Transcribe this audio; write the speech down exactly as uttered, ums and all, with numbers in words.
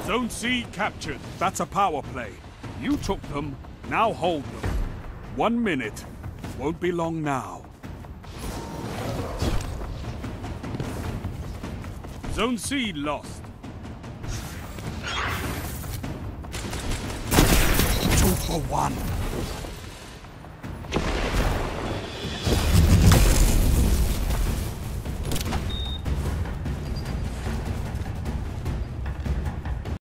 Zone C captured. That's a power play. You took them, now hold them. One minute. Won't be long now. Zone C lost. Two for one.